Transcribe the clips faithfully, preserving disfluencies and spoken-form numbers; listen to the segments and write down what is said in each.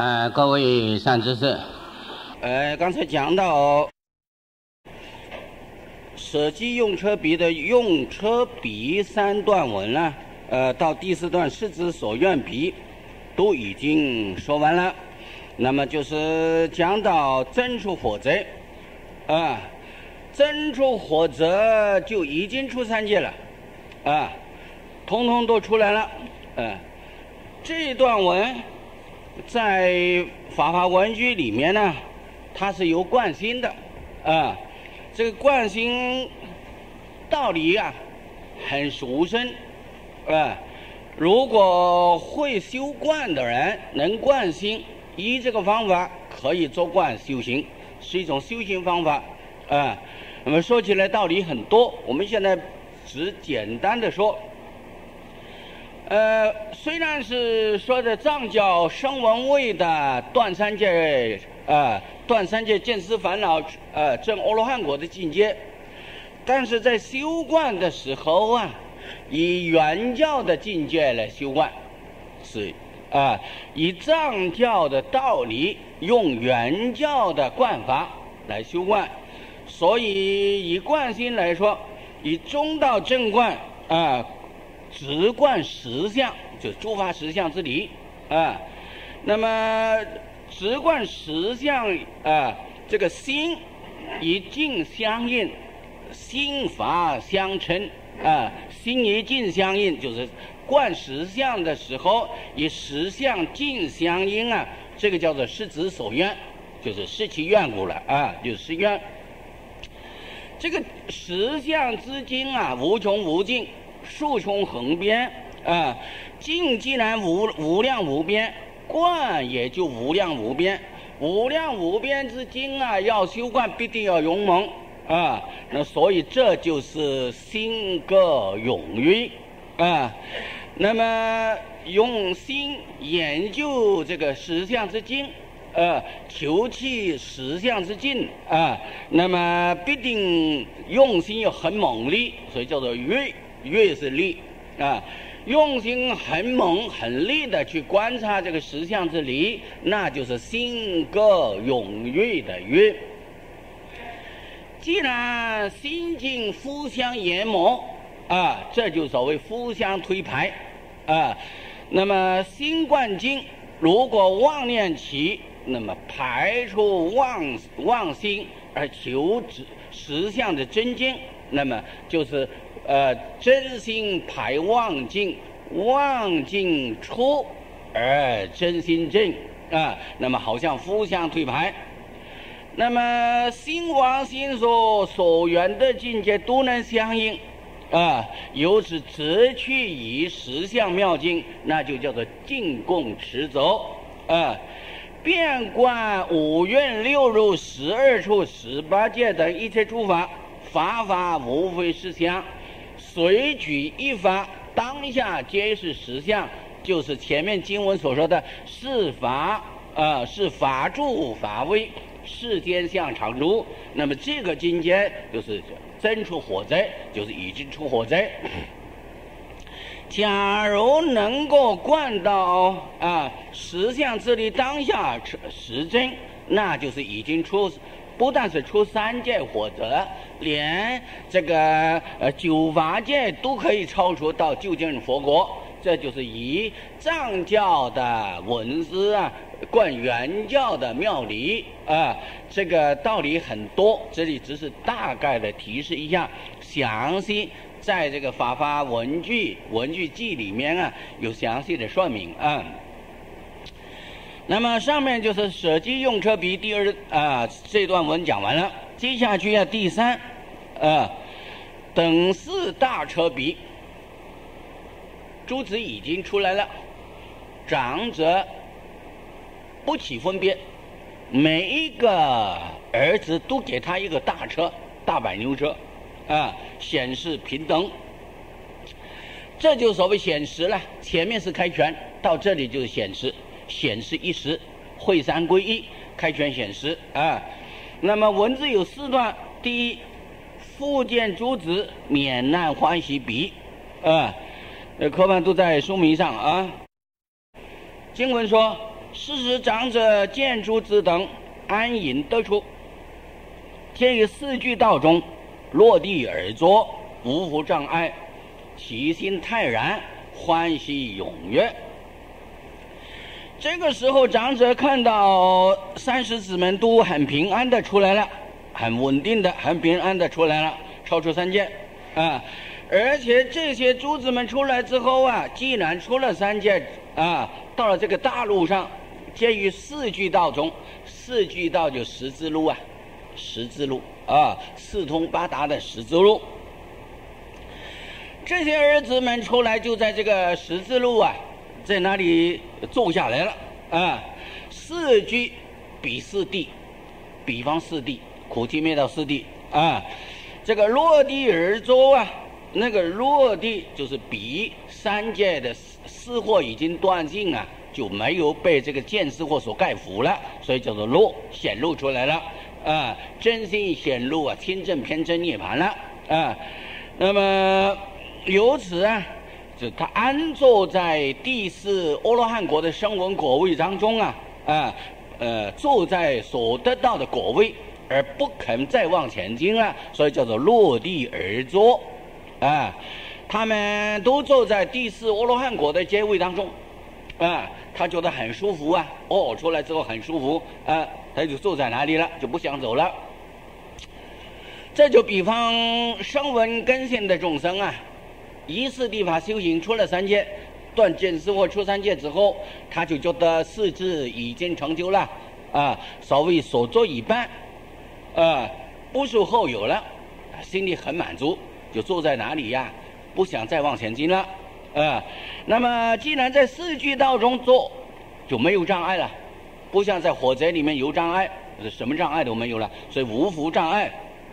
呃，各位善知识，呃，刚才讲到舍机用车比的用车比三段文呢，呃，到第四段世之所愿比都已经说完了。那么就是讲到真出火灾，啊，真出火灾就已经出三界了，啊，通通都出来了，嗯、啊，这段文在法华文句里面呢，它是有贯心的，啊，这个贯心道理啊很殊深，啊，如果会修观的人能贯心，以这个方法可以做观修行，是一种修行方法，啊，那么说起来道理很多，我们现在只简单的说。呃，虽然是说的藏教声闻位的断三界，呃，断三界见思烦恼，呃，证阿罗汉果的境界，但是在修观的时候啊，以原教的境界来修观，是啊、呃，以藏教的道理用原教的观法来修观，所以以观心来说，以中道正观啊。呃直观实相，就诸法实相之理啊。那么直观实相啊，这个心以境相应，心法相称啊。心以境相应，就是观实相的时候，以实相境相应啊。这个叫做失子所愿，就是失其愿故了啊，就是失愿。这个实相之境啊，无穷无尽。数穷横边啊，境既然无无量无边，观也就无量无边。无量无边之境啊，要修观必定要勇猛啊。那所以这就是心个勇于啊。那么用心研究这个实相之境，呃，求其实相之境啊。那么必定用心要很猛力，所以叫做锐。越是力啊，用心很猛很力的去观察这个实相之理，那就是心个勇锐的锐。既然心境互相研磨啊，这就所谓互相推排啊。那么心观境如果妄念起，那么排除妄妄心而求实实相的真境，那么就是呃，真心排妄境，妄境出而真心正啊，那么好像互相推排。那么心往心所所缘的境界都能相应啊，由此直去以实相妙境，那就叫做净共持走啊。遍观五蕴六入十二处十八界等一切诸法，法法无非实相。随举一法，当下皆是实相，就是前面经文所说的是法，呃，是法住法位，世间相常住。那么这个境界就是真出火灾，就是已经出火灾。假如能够观到啊实相之理当下实真，那就是已经出。不但是出三界火灾，连这个呃九法界都可以超出到究竟佛国。这就是以藏教的文字啊，观原教的妙理啊，这个道理很多，这里只是大概的提示一下，详细在这个法华文句文句记里面啊有详细的说明啊。那么上面就是舍机用车比第二啊、呃、这段文讲完了，接下去啊第三啊、呃、等四大车比，诸子已经出来了，长者不起分别，每一个儿子都给他一个大车，大百牛车啊，显示平等。这就所谓显示了，前面是开权，到这里就是显示。显示一时，会三归一，开权显示啊。那么文字有四段，第一，复见诸子免难欢喜比啊，呃，课本都在书名上啊。经文说， 是使长者见诸子等安隐得处，皆于四句道中落地而坐，无复障碍，其心泰然，欢喜踊跃。这个时候，长者看到三十子们都很平安的出来了，很稳定的、很平安的出来了，超出三界啊！而且这些诸子们出来之后啊，既然出了三界啊，到了这个大路上，介于四句道中，四句道就十字路啊，十字路啊，四通八达的十字路。这些儿子们出来就在这个十字路啊，在那里坐下来了啊。四句比四谛，比方四谛，苦集灭道四谛啊。这个落地而坐啊，那个落地就是比三界的四惑已经断尽啊，就没有被这个见思惑所盖覆了，所以叫做落，显露出来了啊，真心显露啊，亲证偏真涅槃了啊。那么由此啊，就他安坐在第四阿罗汉国的声闻果位当中啊，啊，呃，坐在所得到的果位，而不肯再往前进了，所以叫做落地而坐啊。他们都坐在第四阿罗汉果的阶位当中啊，他觉得很舒服啊，哦，出来之后很舒服啊，他就坐在哪里了，就不想走了。这就比方声闻根性的众生啊，一次地法修行出了三界，断见思惑出三界之后，他就觉得四智已经成就了啊，所谓所作已办啊，不属后有了，心里很满足，就坐在哪里呀，不想再往前进了啊。那么既然在四句道中做，就没有障碍了，不像在火灾里面有障碍，什么障碍都没有了，所以无复障碍。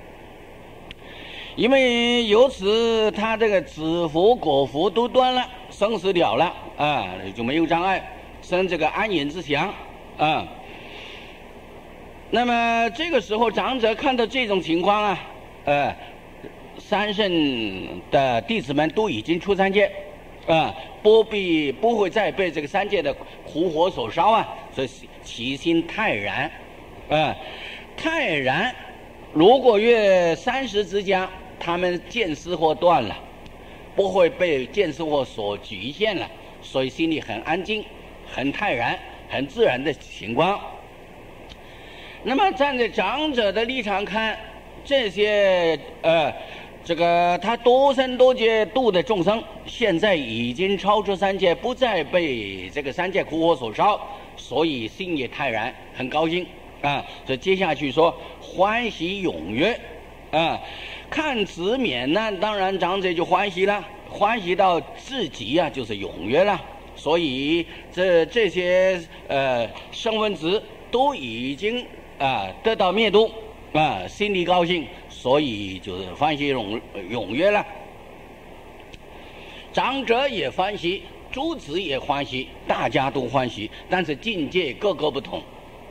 因为由此他这个子福果福都断了，生死了了啊，就没有障碍，生这个安隐之祥啊。那么这个时候长者看到这种情况啊，呃，三圣的弟子们都已经出三界啊，不必不会再被这个三界的苦火所烧啊，所以其心泰然啊，泰然。如果约三十之家，他们见思惑断了，不会被见思惑所局限了，所以心里很安静，很泰然，很自然的情况。那么站在长者的立场看，这些呃，这个他多生多劫度的众生，现在已经超出三界，不再被这个三界苦火所烧，所以心也泰然，很高兴啊。所以接下去说欢喜踊跃啊，看此免难，当然长者就欢喜了，欢喜到自己啊，就是踊跃了。所以这这些呃声闻子都已经啊得到灭度啊，心里高兴，所以就是欢喜踊踊跃了。长者也欢喜，诸子也欢喜，大家都欢喜，但是境界各个不同。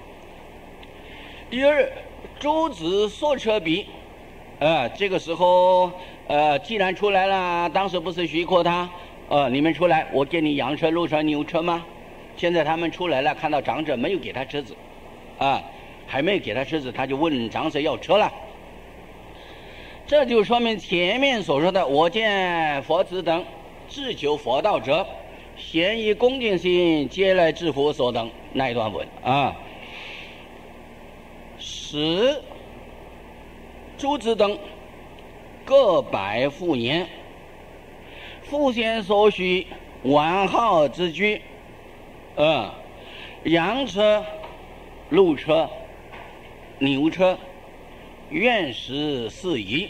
第二，诸子所车比。呃，这个时候，呃，既然出来了，当时不是许可他，呃，你们出来，我给你羊车、鹿车、牛车吗？现在他们出来了，看到长者没有给他车子，啊，还没有给他车子，他就问长者要车了。这就说明前面所说的，我见佛子等志求佛道者，咸以恭敬心皆来至佛所等那一段文啊，使诸子等各百复言，复现所需完好之具，呃，羊车、鹿车、牛车，愿食四夷。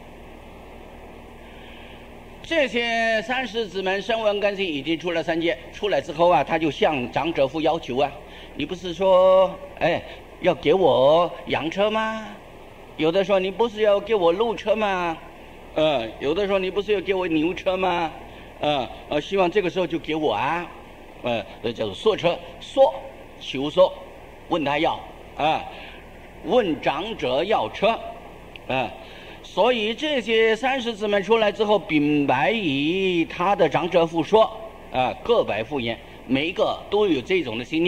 这些三十子们声闻根性已经出了三界，出来之后啊，他就向长者父要求啊，你不是说哎要给我羊车吗？有的说你不是要给我鹿车吗？呃，有的说你不是要给我牛车吗？呃呃，希望这个时候就给我啊，呃，叫做索车，索求索，问他要啊，问长者要车啊，所以这些三十子们出来之后，禀白以他的长者父说啊，各百复言，每一个都有这种的信念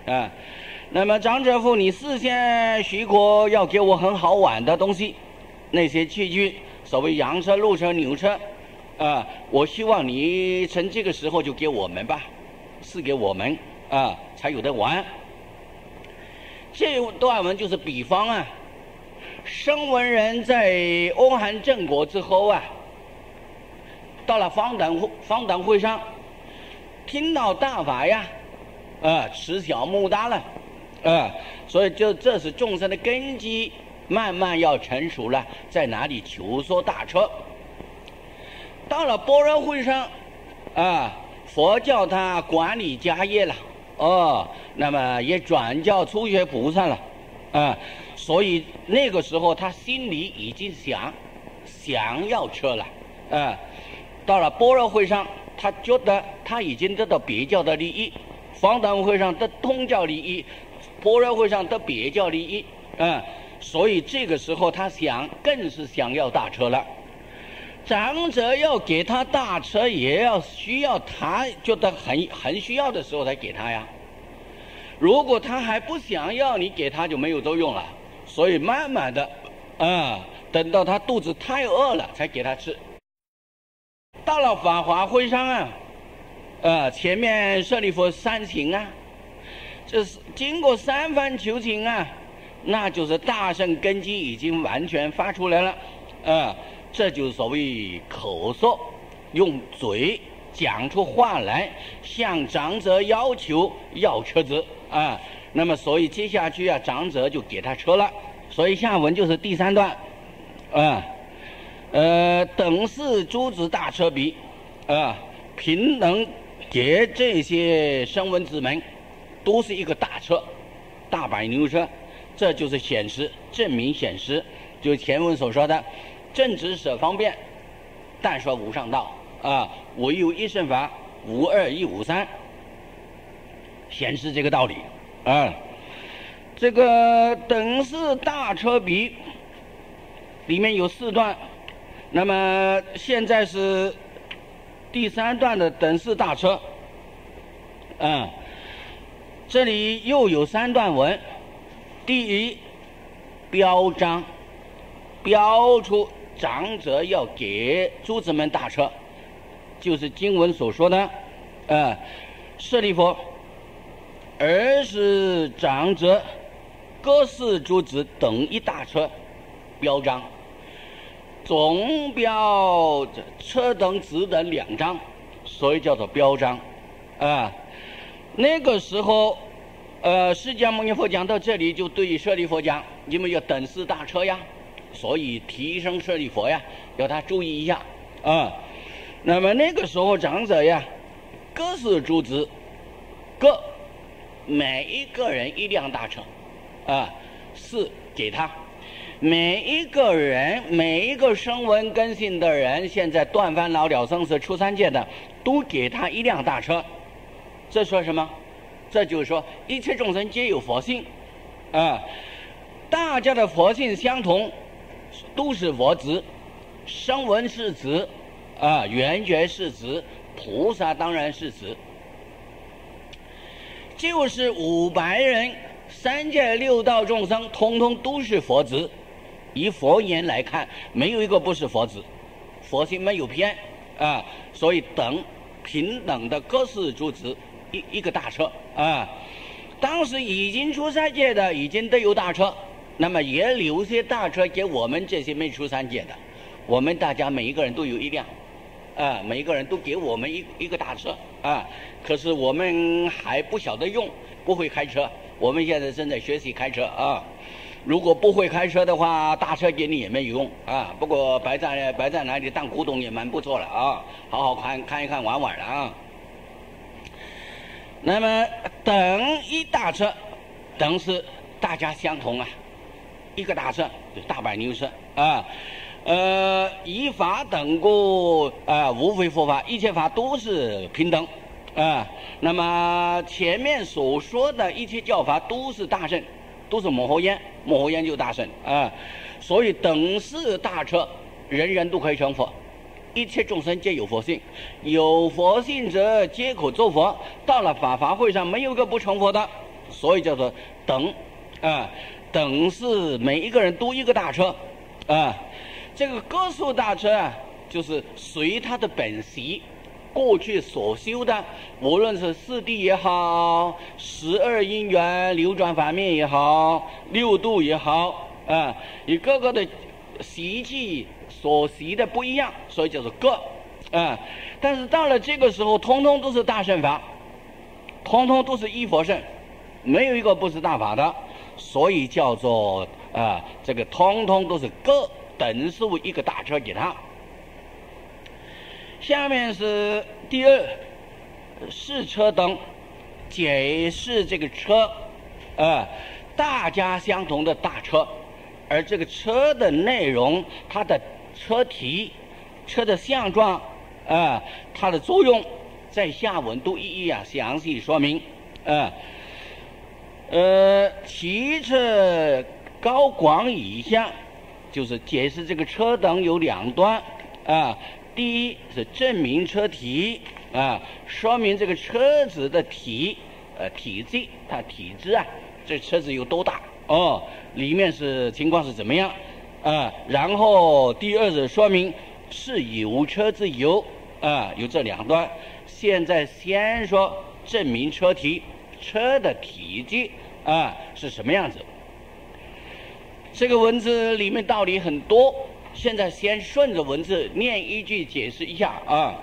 啊。那么长者夫，你事先许可要给我很好玩的东西，那些器具，所谓羊车、鹿车、牛车，啊，我希望你趁这个时候就给我们吧，赐给我们啊，才有的玩。这段文就是比方啊，声闻人在欧汉正国之后啊，到了方等会方等会上，听到大法呀，啊，慈小慕大了。啊，所以就这是众生的根基慢慢要成熟了，在哪里求说大车？到了般若会上，啊，佛教他管理家业了，哦，那么也转教初学菩萨了，啊，所以那个时候他心里已经想想要车了，啊，到了般若会上，他觉得他已经得到别教的利益，方等会上得通教利益。般若会上得别教利益，嗯，所以这个时候他想更是想要大车了。长者要给他大车，也要需要他觉得很很需要的时候才给他呀。如果他还不想要，你给他就没有作用了。所以慢慢的，啊、嗯，等到他肚子太饿了才给他吃。到了法华会上啊，呃，前面舍利弗三请啊。这是经过三番求情啊，那就是大乘根基已经完全发出来了，啊，这就是所谓口说，用嘴讲出话来，向长者要求要车子啊。那么所以接下去啊，长者就给他车了。所以下文就是第三段，啊，呃，等是诸子大车比，啊，平等给这些声闻子们。都是一个大车，大百牛车，这就是显示证明显示，就前文所说的正直舍方便，但说无上道啊，唯有一乘法，无二一无三，显示这个道理啊。这个等式大车比里面有四段，那么现在是第三段的等式大车，嗯。这里又有三段文，第一，标章，标出长者要给诸子们大车，就是经文所说的，呃，舍利弗，儿时长者各赐诸子等一大车，标章，总标车等子等两张，所以叫做标章，啊、呃。那个时候，呃，释迦牟尼佛讲到这里，就对舍利弗讲，因为要等四大车呀，所以提升舍利弗呀，要他注意一下啊、嗯。那么那个时候长者呀，各是诸子，各每一个人一辆大车，啊，是给他每一个人每一个声闻根性的人，现在断烦恼了生死出三界的，都给他一辆大车。这说什么？这就是说一切众生皆有佛性，啊，大家的佛性相同，都是佛子，声闻是子，啊，缘觉是子，菩萨当然是子，就是五百人三界六道众生，通通都是佛子。以佛言来看，没有一个不是佛子，佛性没有偏啊，所以等平等的各是诸子。一一个大车啊，当时已经出三界的已经都有大车，那么也留些大车给我们这些没出三界的，我们大家每一个人都有一辆，啊，每一个人都给我们一一个大车啊，可是我们还不晓得用，不会开车，我们现在正在学习开车啊。如果不会开车的话，大车给你也没有用啊。不过白在白在哪里当古董也蛮不错了啊，好好看看一看玩玩了啊。那么等一大车，等是大家相同啊，一个大车就大百牛车啊，呃，以法等故啊，无非佛法，一切法都是平等啊。那么前面所说的一切教法都是大乘，都是摩诃烟，摩诃烟就大乘啊。所以等是大车，人人都可以成佛。一切众生皆有佛性，有佛性者皆可作佛。到了法华会上，没有个不成佛的， 所以叫做等，啊，等是每一个人都一个大车，啊，这个个数大车啊，就是随它的本席，过去所修的，无论是四谛也好，十二因缘流转反面也好，六度也好，啊，你各个的习气所习的不一样，所以叫做各，啊，但是到了这个时候，通通都是大乘法，通通都是一佛乘，没有一个不是大法的，所以叫做啊，这个通通都是各等数一个大车给他。下面是第二是车灯，解释这个车，呃，大家相同的大车，而这个车的内容，它的车体、车的相状，呃，它的作用，在下文都一一啊详细说明，呃，呃，其次高广以下，就是解释这个车灯有两端，啊、呃。第一是证明车体啊，说明这个车子的体呃体积，它体质啊，这车子有多大哦，里面是情况是怎么样啊？然后第二是说明是有车之有啊，有这两段。现在先说证明车体，车的体积啊是什么样子？这个文字里面道理很多。现在先顺着文字念一句解释一下啊。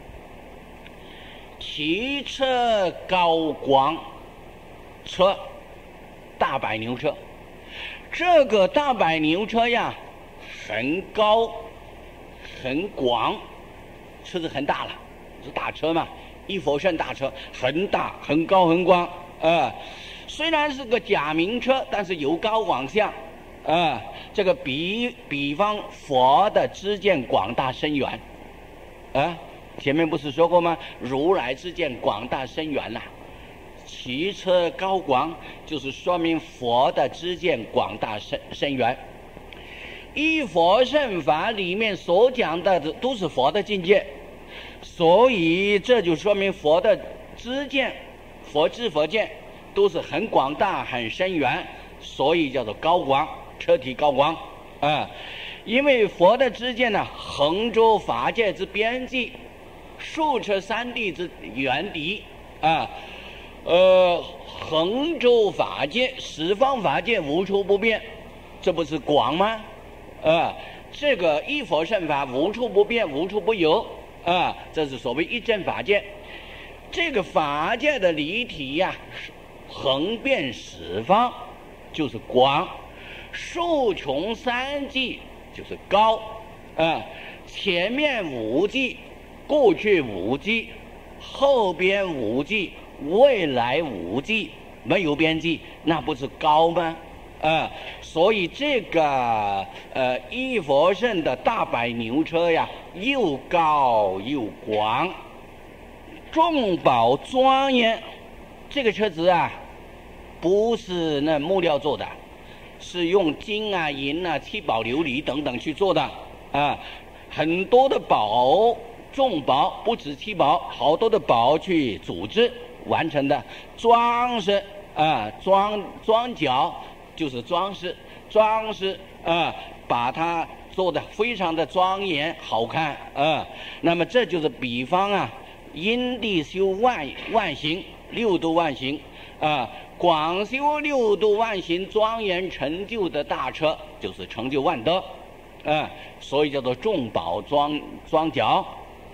骑车高广车，大百牛车，这个大百牛车呀，很高很广，车子很大了，是大车嘛，一佛乘大车，很大很高很广啊、呃。虽然是个假名车，但是有高广相。啊、呃，这个比比方佛的知见广大深远，啊，前面不是说过吗？如来知见广大深远呐、啊，骑车高广就是说明佛的知见广大深深远。一佛乘法里面所讲的都是佛的境界，所以这就说明佛的知见、佛知佛见都是很广大、很深远，所以叫做高广。车体高广啊，因为佛的知见呢，横周法界之边际，竖彻三谛之原底啊，呃，横周法界、十方法界无处不变，这不是广吗？啊，这个一佛乘法无处不变、无处不有啊，这是所谓一真法界。这个法界的离体呀、啊，横遍十方就是广。数穷三际就是高，啊，前面五际，过去五际，后边五际，未来五际，没有边际，那不是高吗？啊，所以这个呃一佛乘的大百牛车呀，又高又广，重宝庄严。这个车子啊，不是那木料做的。是用金啊、银啊、七宝琉璃等等去做的啊，很多的宝重宝，不止七宝，好多的宝去组织完成的装饰啊，装装脚就是装饰，装饰啊，把它做得非常的庄严好看啊。那么这就是比方啊，因地修万万行，六度万行啊。广修六度万行庄严成就的大车，就是成就万德，啊，所以叫做众宝庄庄脚。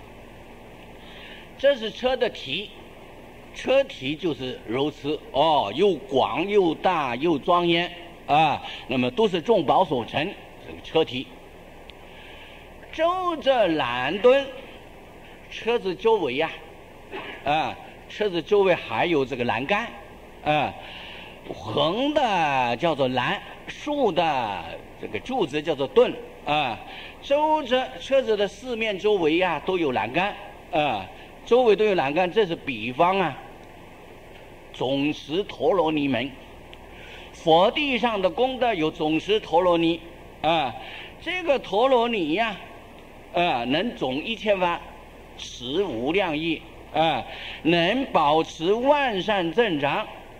这是车的体，车体就是如此哦，又广又大又庄严啊，那么都是众宝所成，这个车体。周着缆墩，车子周围呀、啊，啊，车子周围还有这个栏杆。啊，横的叫做栏，竖的这个柱子叫做盾啊。周着车子的四面周围呀、啊、都有栏杆啊，周围都有栏杆，这是比方啊。总持陀罗尼门，佛地上的功德有总持陀罗尼啊，这个陀罗尼呀、啊，啊，能总一千万，持无量亿啊，能保持万善正常。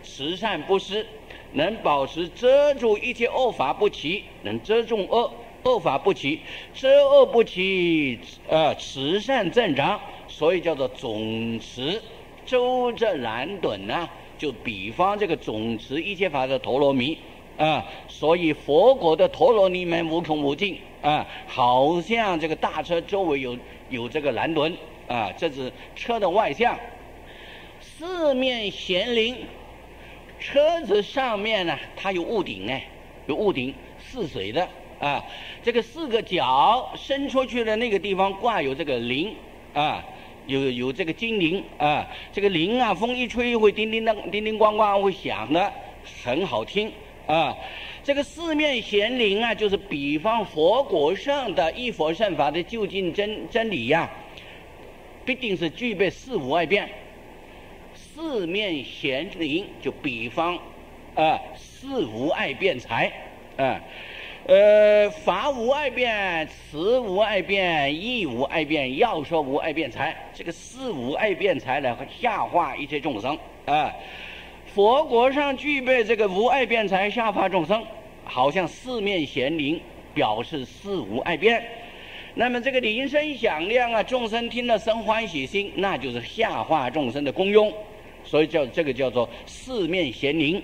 慈善不施，能保持遮住一切恶法不起，能遮住恶恶法不起，遮恶不起，呃，慈善正常，所以叫做总持周正南趸啊，就比方这个总持一切法的陀罗尼啊，所以佛国的陀罗尼门无穷无尽啊，好像这个大车周围有有这个南轮啊，这是车的外相。四面咸灵，车子上面呢，它有屋顶哎，有屋顶似水的啊，这个四个角伸出去的那个地方挂有这个铃啊。有有这个金铃啊，这个铃啊，风一吹会叮叮当、叮叮咣咣会响的，很好听啊。这个四面咸铃啊，就是比方佛国上的一佛圣法的究竟真真理呀、啊，必定是具备四无碍辩。四面咸铃就比方啊，四无碍辩才啊。呃，法无碍辩，慈无碍辩，义无碍辩，要说无碍辩才，这个四无碍辩才来下化一切众生啊。佛国上具备这个无碍辩才下化众生，好像四面咸铃，表示四无碍辩。那么这个铃声响亮啊，众生听了生欢喜心，那就是下化众生的功用，所以叫这个叫做四面咸铃。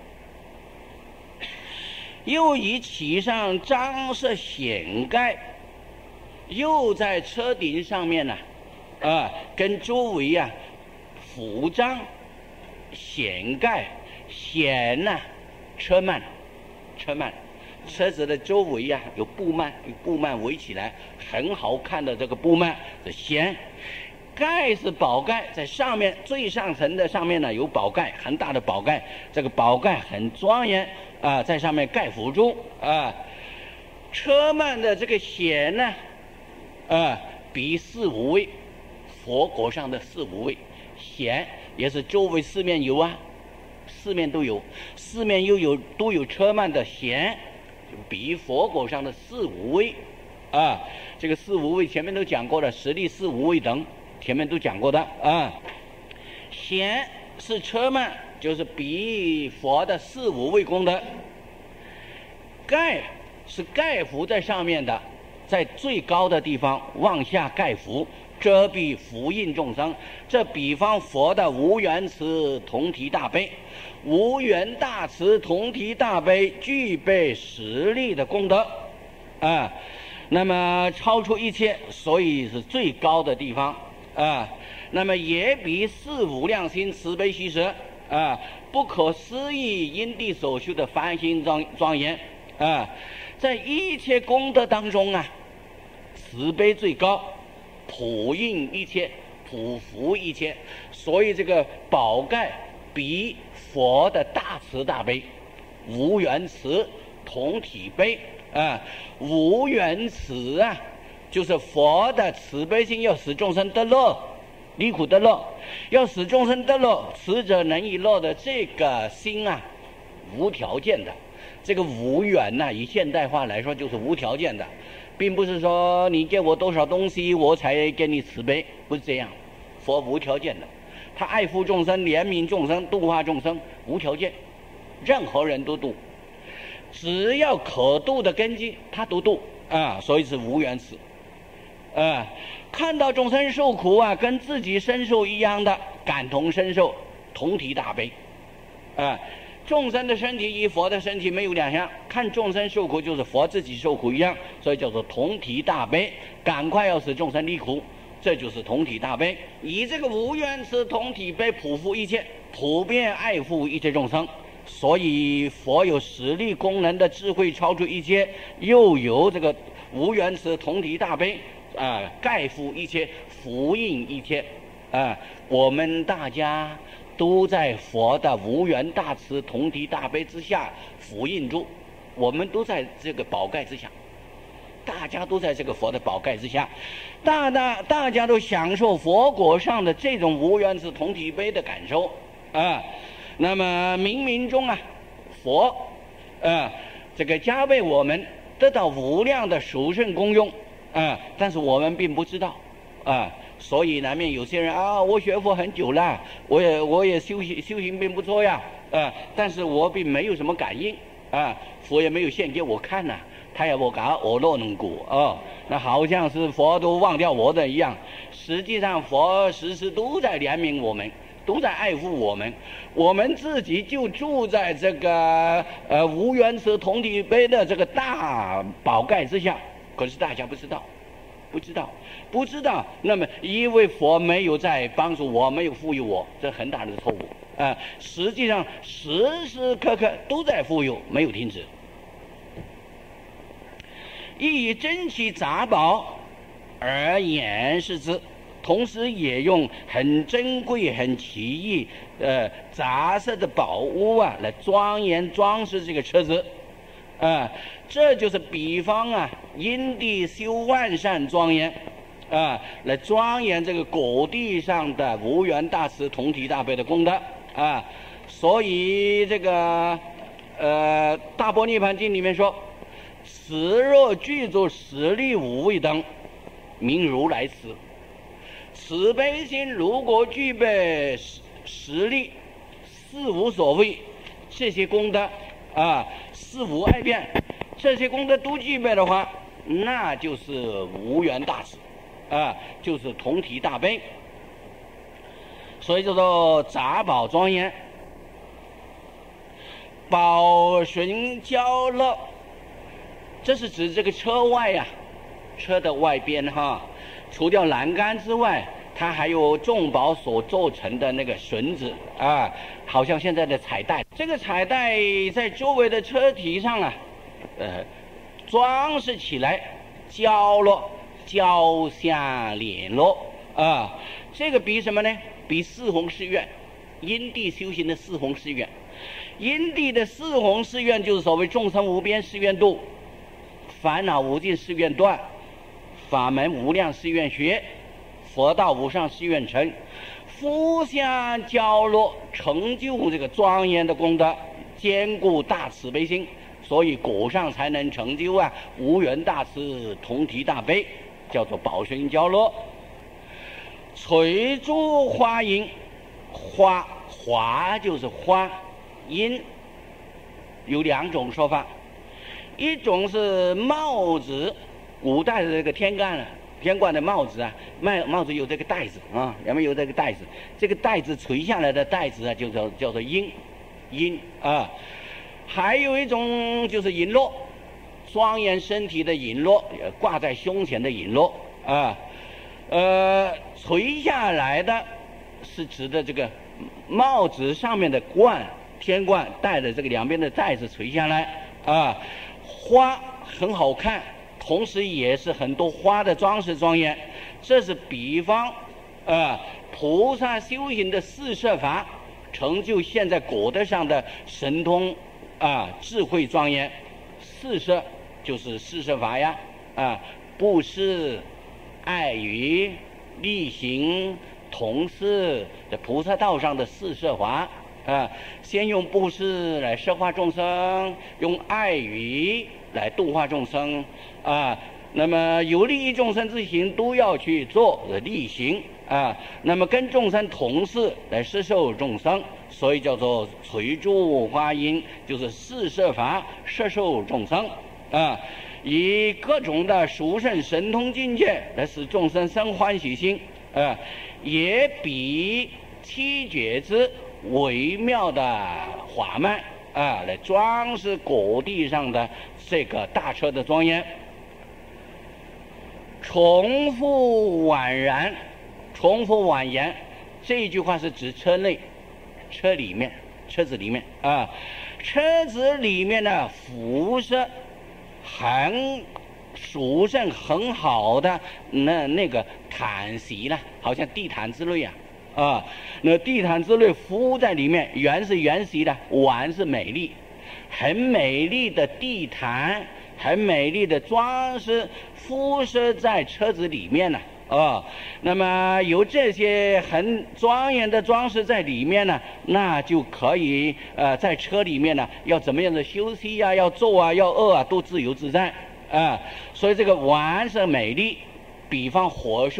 又以其上张设显盖，又在车顶上面呢、啊，啊，跟周围啊俯张显盖显呐、啊，车幔，车幔，车子的周围呀、啊、有布幔，有布幔围起来，很好看的这个布幔的显。盖是宝盖，在上面最上层的上面呢有宝盖，很大的宝盖，这个宝盖很庄严啊，在上面盖辅助啊。车幔的这个显呢，啊，比四无畏，佛国上的四无畏显也是周围四面有啊，四面都有，四面又有都有车幔的显，比佛国上的四无畏啊。这个四无畏前面都讲过了，实力四无畏等。前面都讲过的啊，显是车幔，就是比佛的四无畏功德。盖是盖覆在上面的，在最高的地方往下盖覆，遮蔽福印众生。这比方佛的无缘慈同体大悲，无缘大慈同体大悲具备实力的功德啊，那么超出一切，所以是最高的地方。啊，那么也比四无量心慈悲喜舍啊，不可思议因地所修的梵行庄庄严啊，在一切功德当中啊，慈悲最高，普应一切，普福一切，所以这个宝盖比佛的大慈大悲，无缘慈同体悲啊，无缘慈啊。就是佛的慈悲心要使众生得乐，离苦得乐，要使众生得乐，慈者能以乐的这个心啊，无条件的，这个无缘呐、啊，以现代化来说就是无条件的，并不是说你给我多少东西我才给你慈悲，不是这样，佛无条件的，他爱护众生，怜悯众生，度化众生，无条件，任何人都度，只要可度的根基，他都度啊，所以是无缘慈。啊，看到众生受苦啊，跟自己身受一样的，感同身受，同体大悲。啊，众生的身体与佛的身体没有两样，看众生受苦就是佛自己受苦一样，所以叫做同体大悲，赶快要使众生离苦，这就是同体大悲。以这个无缘慈同体悲普覆一切，普遍爱护一切众生。所以佛有实力功能的智慧超出一切，又有这个无缘慈同体大悲。啊，盖覆一切，福印一切，啊，我们大家都在佛的无缘大慈同体大悲之下福印住，我们都在这个宝盖之下，大家都在这个佛的宝盖之下，大大大家都享受佛果上的这种无缘慈同体悲的感受啊。那么冥冥中啊，佛啊，这个加倍我们得到无量的殊胜功用。啊，但是我们并不知道，啊， 所以难免有些人啊，我学佛很久了，我也我也修行修行并不错呀，啊，但是我并没有什么感应啊，佛也没有现给我看呐、啊，他也不搞我都能过哦，那好像是佛都忘掉我的一样。实际上，佛时时都在怜悯我们，都在爱护我们。我们自己就住在这个呃无缘寺同体碑的这个大宝盖之下，可是大家不知道。不知道，不知道，那么因为佛没有在帮助我，没有富裕我，这很大的错误啊、呃！实际上时时刻刻都在富有，没有停止。亦以珍奇杂宝而言是之，同时也用很珍贵、很奇异、呃杂色的宝物啊，来庄严装饰这个车子。啊，这就是比方啊，因地修万善庄严，啊，来庄严这个果地上的无缘大慈同体大悲的功德啊。所以这个呃《大般涅槃经》里面说，此若具足十力无畏等，名如来慈。慈悲心如果具备十力，四无所谓这些功德啊。四无碍变，这些功德都具备的话，那就是无缘大慈，啊，就是同体大悲。所以叫做杂宝庄严，宝寻交乐，这是指这个车外呀、啊，车的外边哈，除掉栏杆之外，它还有众宝所做成的那个绳子啊，好像现在的彩带。这个彩带在周围的车体上啊，呃，装饰起来，交落、交相联络啊。这个比什么呢？比四弘誓愿，因地修行的四弘誓愿。因地的四弘誓愿就是所谓众生无边誓愿度，烦恼无尽誓愿断，法门无量誓愿学，佛道无上誓愿成，互相交落，成就这个庄严的功德，坚固大慈悲心，所以果上才能成就啊无缘大慈同体大悲，叫做宝寻交落。垂珠花音，花花就是花，音有两种说法，一种是帽子，古代的这个天干啊。天冠的帽子啊，帽帽子有这个带子啊，有没有这个带子？这个带子垂下来的带子啊，就叫叫做缨，缨啊。还有一种就是璎珞，庄严身体的璎珞，挂在胸前的璎珞啊。呃，垂下来的是指的这个帽子上面的冠，天冠带着这个两边的带子垂下来啊。花很好看。同时也是很多花的装饰庄严，这是比方，呃，菩萨修行的四摄法，成就现在果德上的神通啊、智慧庄严。四摄就是四摄法呀，啊，布施、爱语、力行、同事的菩萨道上的四摄法啊，先用布施来摄化众生，用爱语来度化众生啊，那么有利益众生之行都要去做力行啊，那么跟众生同事来摄受众生，所以叫做垂珠花音，就是四摄法摄受众生啊，以各种的殊胜神通境界来使众生生欢喜心啊，也比七觉之微妙的华曼啊，来装饰果地上的这个大车的庄严。重复宛然，重复婉言，这一句话是指车内、车里面、车子里面啊，车子里面的辐射很殊胜、很好的那那个毯席了，好像地毯之类啊。啊，那地毯之类敷在里面，圆是圆席的，婉是美丽，很美丽的地毯，很美丽的装饰，敷设在车子里面呢。啊，那么有这些很庄严的装饰在里面呢，那就可以呃在车里面呢，要怎么样的休息呀、啊，要坐啊，要饿啊，都自由自在啊。所以这个婉是美丽，比方和顺。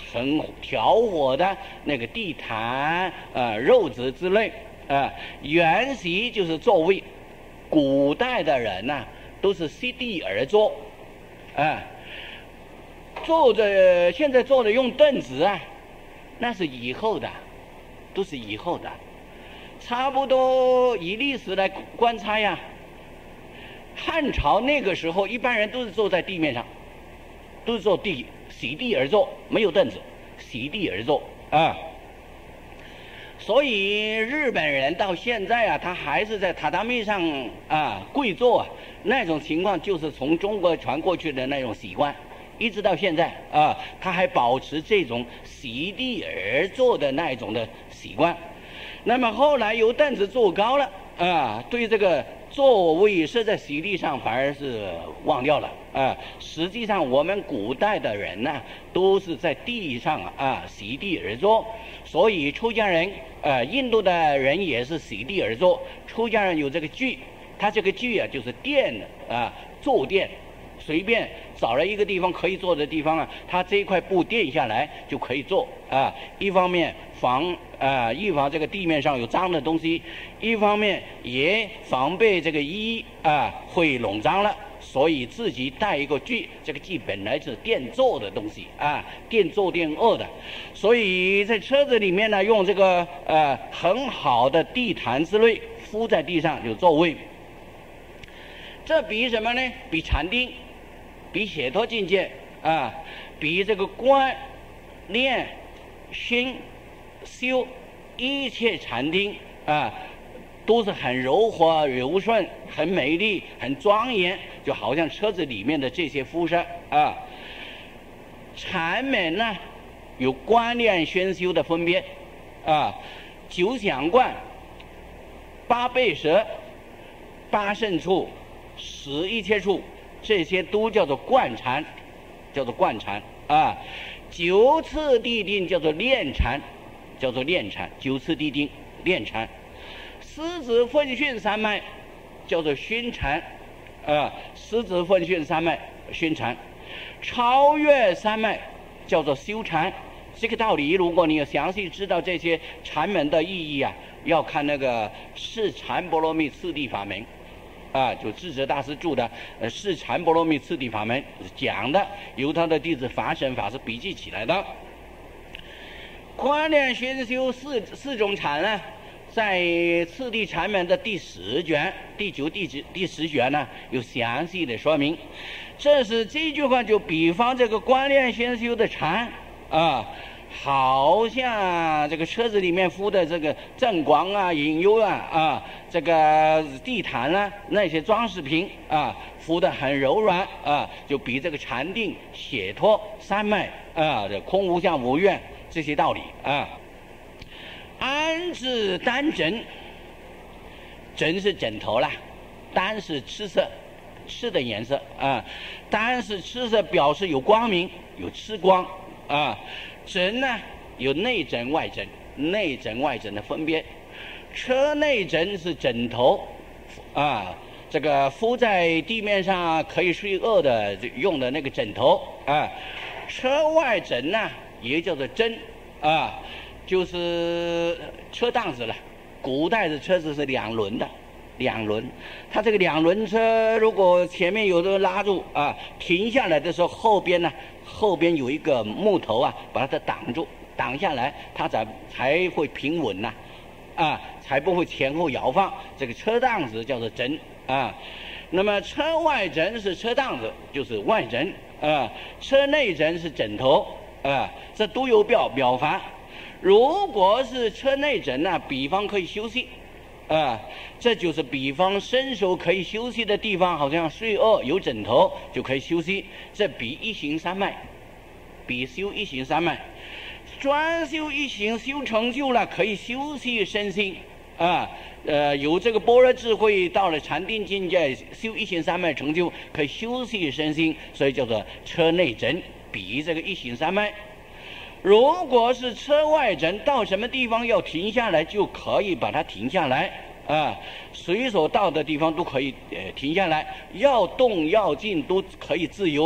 很调和的那个地毯、呃褥子之类，啊、呃，原席就是座位。古代的人呢、啊，都是席地而坐，啊、呃，坐着现在坐着用凳子啊，那是以后的，都是以后的。差不多以历史来观察呀，汉朝那个时候，一般人都是坐在地面上，都是坐地席地而坐，没有凳子，席地而坐啊。所以日本人到现在啊，他还是在榻榻米上啊跪坐啊，那种情况就是从中国传过去的那种习惯，一直到现在啊，他还保持这种席地而坐的那种的习惯。那么后来由凳子坐高了啊，对这个座位设在席地上反而是忘掉了啊。实际上我们古代的人呢、啊，都是在地上啊席地而坐，所以出家人呃，印度的人也是席地而坐。出家人有这个具，他这个具啊就是垫啊坐垫，随便找了一个地方可以坐的地方啊，他这一块布垫下来就可以坐啊。一方面防啊预防这个地面上有脏的东西，一方面也防备这个衣啊会弄脏了。所以自己带一个具，这个具本来是垫坐的东西啊，垫坐垫卧的，所以在车子里面呢，用这个呃很好的地毯之类铺在地上有座位。这比什么呢？比禅定，比解脱境界啊，比这个观念心修一切禅定啊，都是很柔和柔顺，很美丽，很庄严，就好像车子里面的这些肤色啊。禅门呢有观念宣修的分别啊，九想观、八倍舍、八胜处、十一切处，这些都叫做观禅，叫做观禅啊。九次地定叫做练禅，叫做练禅，九次地定练禅。狮子分训三脉叫做熏禅啊，狮子分训三脉熏禅，超越三脉叫做修禅。这个道理，如果你有详细知道这些禅门的意义啊，要看那个《释禅波罗蜜次第法门》啊，就智者大师著的《呃释禅波罗蜜次第法门》讲的，由他的弟子法身法师笔记起来的。观念宣修四四种禅呢，在次第禅门的第十卷、第九、第十、第十卷呢，有详细的说明。这是这句话就比方这个观念宣修的禅啊，好像这个车子里面敷的这个正光啊、引诱啊啊，这个地毯啊那些装饰品啊，敷得很柔软啊，就比这个禅定、解脱、三昧啊，这空无相无愿这些道理啊。安置单枕，枕是枕头啦，单是赤色，赤的颜色啊，单是赤色表示有光明，有赤光啊。枕呢有内枕外枕，内枕外枕的分别。车内枕是枕头啊，这个敷在地面上可以睡卧的用的那个枕头啊。车外枕呢也叫做枕啊，就是车档子了。古代的车子是两轮的，两轮，它这个两轮车如果前面有的拉住啊，停下来的时候，后边呢，后边有一个木头啊，把它挡住，挡下来，它才才会平稳呐、啊，啊，才不会前后摇晃。这个车档子叫做枕啊。那么车外枕是车档子，就是外枕啊。车内枕是枕头啊，这都有表表法。如果是车内枕呢，比方可以休息。啊，这就是比方伸手可以休息的地方，好像睡卧有枕头就可以休息。这比一行三昧，比修一行三昧，专修一行修成就了，可以休息身心啊。呃，有这个般若智慧，到了禅定境界，修一行三昧成就，可以休息身心，所以叫做车内枕，比这个一行三昧。如果是车外枕，到什么地方要停下来，就可以把它停下来啊，随所到的地方都可以呃停下来，要动要静都可以自由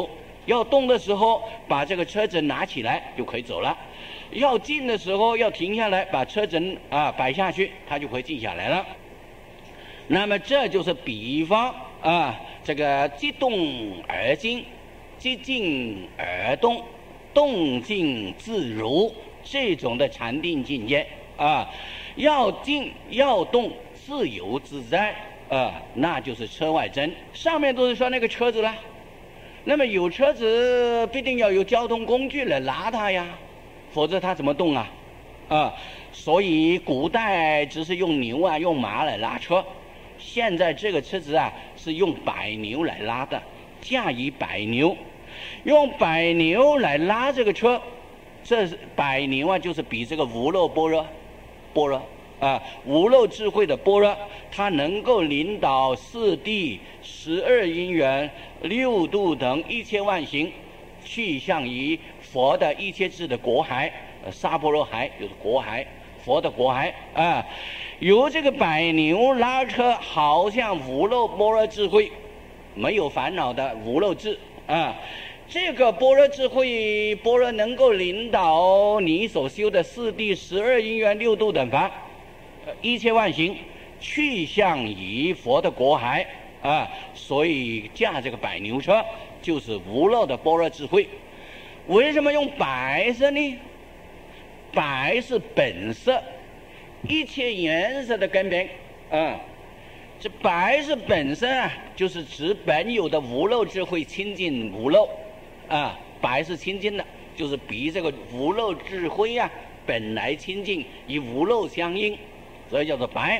要动的时候，把这个车子拿起来就可以走了；要静的时候，要停下来，把车子啊摆下去，它就会静下来了。那么这就是比方啊，这个即动而静，即静而动，动静自如这种的禅定境界啊，要静要动，自由自在啊，那就是车外真。上面都是说那个车子了。那么有车子必定要有交通工具来拉它呀，否则它怎么动啊？啊，所以古代只是用牛啊、用马来拉车，现在这个车子啊是用百牛来拉的，驾驭百牛，用百牛来拉这个车，这百牛啊就是比这个无漏般若，般若啊，无漏智慧的般若，它能够领导四谛、十二因缘、六度等一切万行，去向于佛的一切智的国海，呃，沙婆罗海就是国海，佛的国海啊。由这个百牛拉车，好像无漏般若智慧，没有烦恼的无漏智啊。这个般若智慧，般若能够领导你所修的四谛、十二因缘、六度等法。一切万行去向于佛的国海啊，所以驾这个百牛车就是无漏的般若智慧。为什么用白色呢？白是本色，一切颜色的根本啊。这白是本身啊，就是指本有的无漏智慧清净无漏啊。白是清净的，就是比这个无漏智慧啊本来清净，与无漏相应。所以叫做白。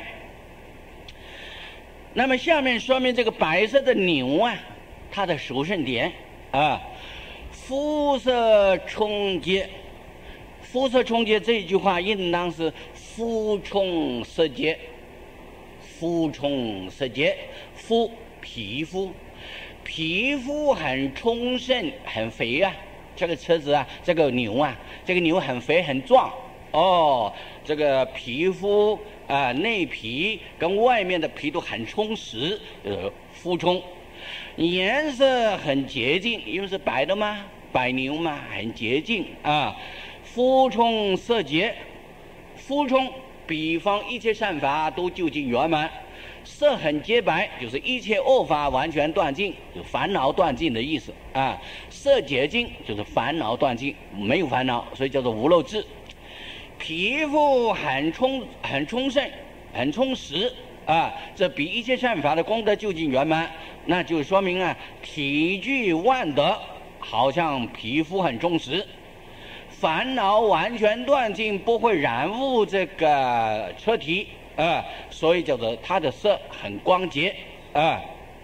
那么下面说明这个白色的牛啊，它的殊胜点啊，肤色充洁。肤色充洁这一句话应当是肤充色洁，肤充色洁，肤皮肤，皮肤很充盛很肥啊。这个车子啊，这个牛啊，这个牛很肥很壮哦，这个皮肤啊、呃，内皮跟外面的皮都很充实，呃，肤充，颜色很洁净，因为是白的嘛，白牛嘛，很洁净啊。肤充色洁，肤充比方一切善法都究竟圆满，色很洁白，就是一切恶法完全断尽，就烦恼断尽的意思啊。色洁净就是烦恼断尽，没有烦恼，所以叫做无漏智。皮肤很充很充盛很充实啊，这比一切善法的功德究竟圆满，那就说明啊，体具万德，好像皮肤很充实，烦恼完全断尽，不会染污这个车体啊，所以叫做它的色很光洁啊。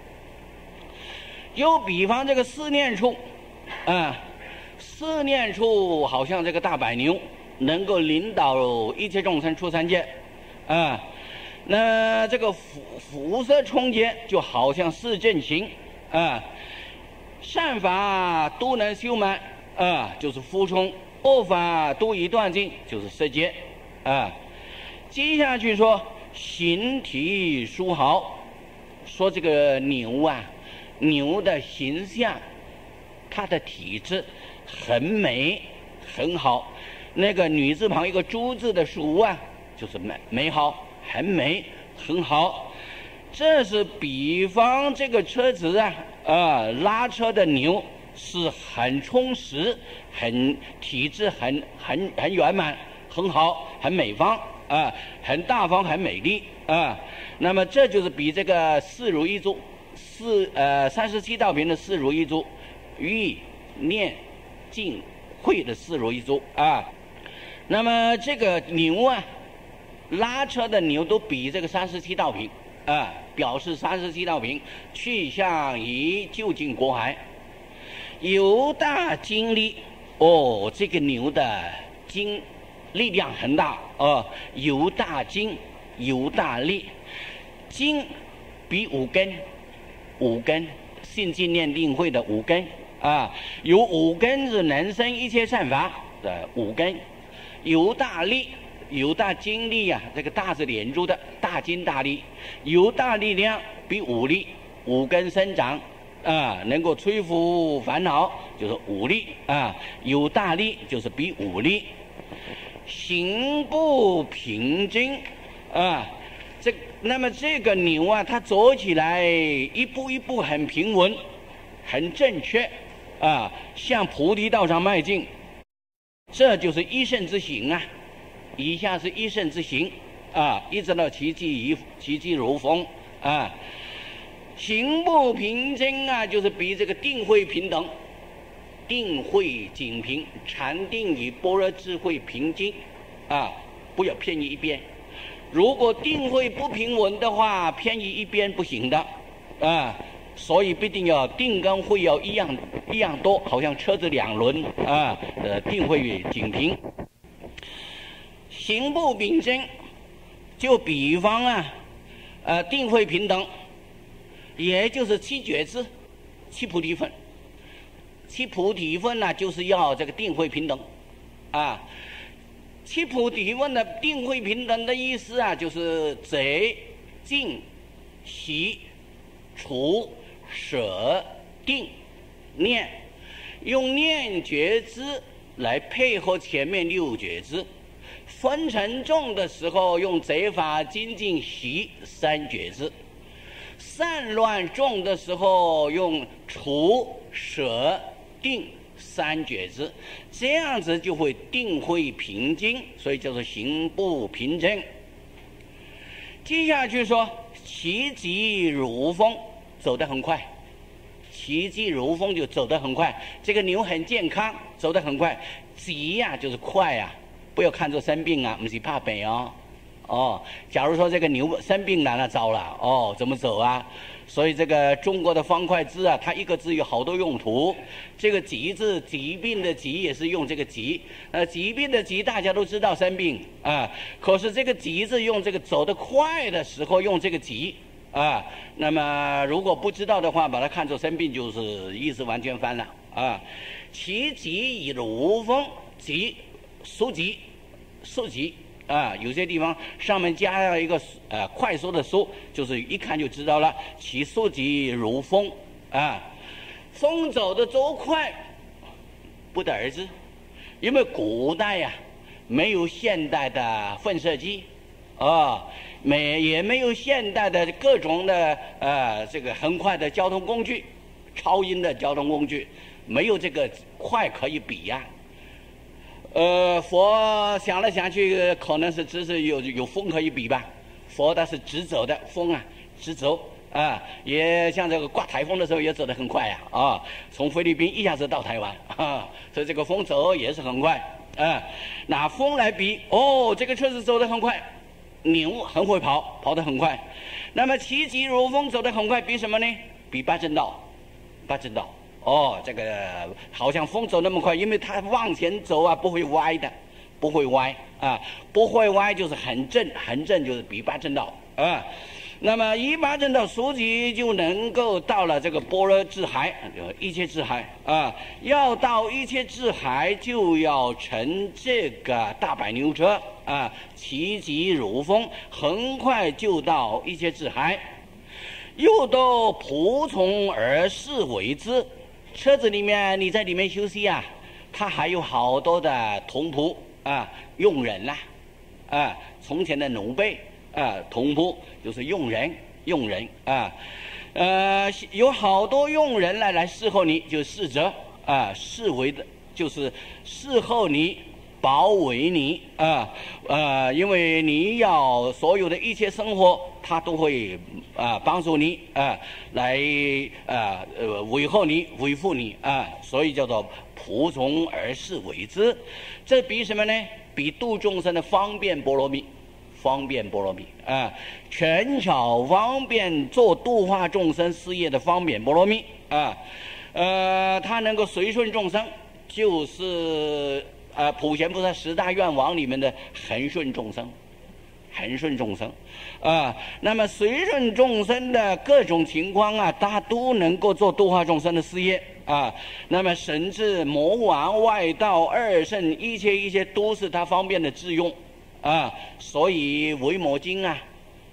又比方这个思念处啊，思念处好像这个大白牛，能够领导一切众生出三界啊。那这个肤肤色充洁，就好像四正行啊，善法都能修满啊，就是肤充；恶法都已断尽，就是色洁啊。接下去说形体殊好，说这个牛啊，牛的形象，它的体质很美很好。那个女字旁一个珠字的殊啊，就是美美好，很美很好。这是比方这个车子啊，啊拉车的牛是很充实，很体质很很很圆满，很好，很美方啊，很大方，很美丽啊。那么这就是比这个四如意珠，四呃三十七道品的四如意珠，欲念净慧的四如意珠啊。那么这个牛啊，拉车的牛都比这个三十七道品啊，表示三十七道品去向于究竟国海。有大精力哦，这个牛的精力量很大哦，有大精，有大力。精比五根，五根信心念定慧的五根啊，有五根是能生一切善法的五根。有大力，有大精力呀、啊，这个大是连珠的，大精大力，有大力量比五力，五根生长啊，能够摧伏烦恼，就是五力啊，有大力就是比五力。行不平静啊，这那么这个牛啊，它走起来一步一步很平稳，很正确啊，向菩提道上迈进，这就是一圣之行啊。以下是一圣之行啊，一直到其迹如其迹如风啊。行不平静啊，就是比这个定慧平等，定慧紧平，禅定与般若智慧平静啊，不要偏移一边。如果定慧不平稳的话，偏移一边不行的啊。所以必定要定跟慧要一样一样多，好像车子两轮啊，呃，定慧紧平。行不平静，就比方啊，呃，定慧平等。也就是七觉智、七菩提分，七菩提分呢，就是要这个定慧平等，啊，七菩提分的定慧平等的意思啊，就是贼、静、息、除、舍、定、念，用念觉知来配合前面六觉知。分成重的时候，用贼法、精进、息三觉知。散乱重的时候，用除、舍、定三觉知，这样子就会定慧平静，所以叫做行不平静。接下去说其疾如风，走得很快，其疾如风就走得很快，这个牛很健康，走得很快。疾呀、啊、就是快呀、啊，不要看作生病啊，不是怕病哦。哦，假如说这个牛生病了，那糟了哦，怎么走啊？所以这个中国的方块字啊，它一个字有好多用途。这个疾字，疾病的疾也是用这个疾。呃，疾病的疾大家都知道生病啊，可是这个疾字用这个走得快的时候用这个疾啊。那么如果不知道的话，把它看作生病，就是意思完全翻了啊。其疾以如风，疾速疾，速疾。啊，有些地方上面加了一个呃快速的速，就是一看就知道了。其速疾如风啊，风走的多快，不得而知。因为古代呀、啊、没有现代的辐射机，啊，没也没有现代的各种的呃这个很快的交通工具，超音的交通工具，没有这个快可以比呀、啊。呃，佛想来想去，可能是只是有有风可以比吧。佛它是直走的风啊，直走啊，也像这个刮台风的时候也走得很快呀 啊, 啊，从菲律宾一下子到台湾啊，所以这个风走也是很快啊。拿风来比，哦，这个车子走得很快，牛很会跑，跑得很快。那么其疾如风走得很快，比什么呢？比八正道，八正道。哦，这个好像风走那么快，因为它往前走啊，不会歪的，不会歪啊，不会歪就是很正，很正就是比八正道啊。那么一八正道熟悉就能够到了这个般若智海，一切智海啊。要到一切智海，就要乘这个大白牛车啊，其疾如风，很快就到一切智海。又到仆从而侍为之。车子里面你在里面休息啊，他还有好多的童仆啊、佣人啦、啊，啊，从前的奴婢啊，童仆就是佣人，佣人啊，呃，有好多佣人来来侍候你，就侍者啊，侍卫的，就是侍候你。保卫你啊，呃，因为你要所有的一切生活，他都会啊帮助你啊，来啊呃维护你、维护你啊，所以叫做仆从而侍为之。这比什么呢？比度众生的方便波罗蜜，方便波罗蜜啊，权巧方便做度化众生事业的方便波罗蜜啊，呃，它能够随顺众生，就是。啊，普贤菩萨十大愿王里面的恒顺众生，恒顺众生，啊，那么随顺众生的各种情况啊，他都能够做度化众生的事业啊。那么甚至魔王、外道、二圣，一切一切都是他方便的智用啊。所以《维摩经》啊，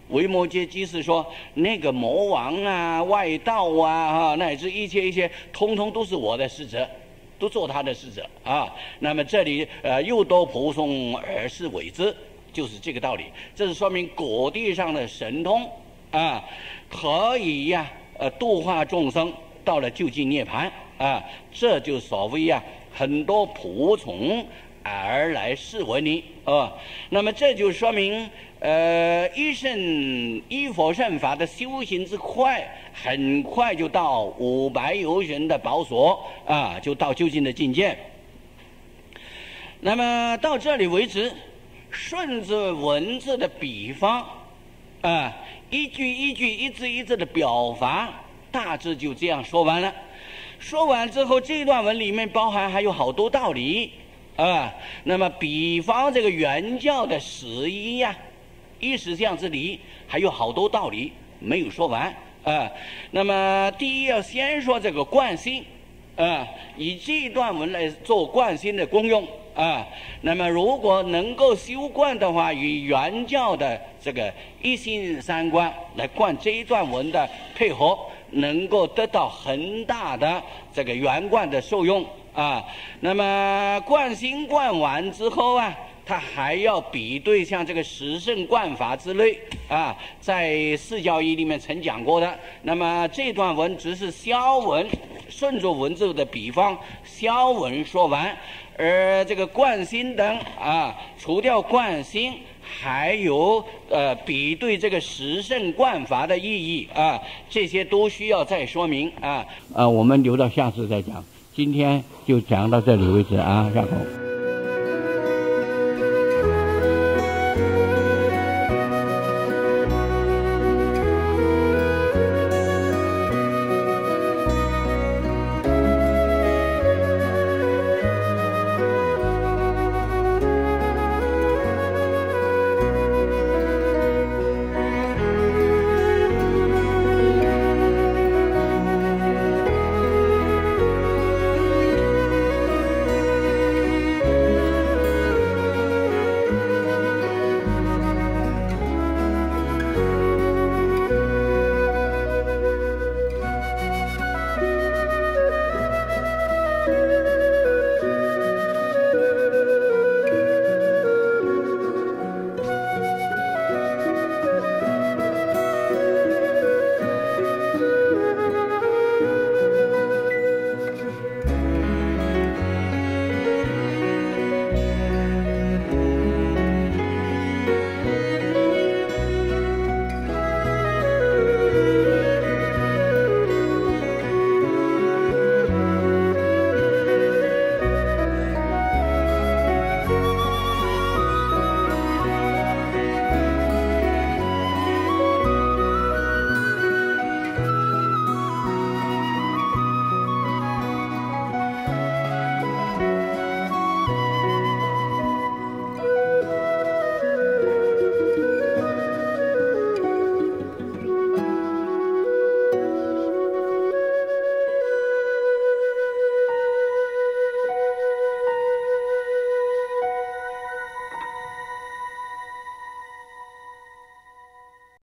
维摩诘即是说，那个魔王啊、外道啊、啊乃至一切一切，通通都是我的使者，都做他的使者啊。那么这里呃，又多仆从而是为之，就是这个道理。这是说明果地上的神通啊，可以呀、啊，呃，度化众生，到了究竟涅槃啊，这就所谓呀、啊，很多仆从而来侍闻你啊。那么这就说明。呃，一圣一佛圣法的修行之快，很快就到五百由旬的宝所啊，就到究竟的境界。那么到这里为止，顺着文字的笔方啊，一句一句、一字一字的表法，大致就这样说完了。说完之后，这段文里面包含还有好多道理啊。那么比方这个原教的十一呀。一实相之理还有好多道理没有说完啊。那么第一要先说这个观心啊，以这段文来做观心的功用啊。那么如果能够修观的话，与原教的这个一心三观来观这一段文的配合，能够得到很大的这个圆观的受用啊。那么观心观完之后啊，他还要比对像这个十圣观法之类啊，在四教义里面曾讲过的。那么这段文只是消文，顺着文字的比方消文说完，而这个观心等啊，除掉观心，还有呃比对这个十圣观法的意义啊，这些都需要再说明啊。呃，我们留到下次再讲，今天就讲到这里为止啊，下口。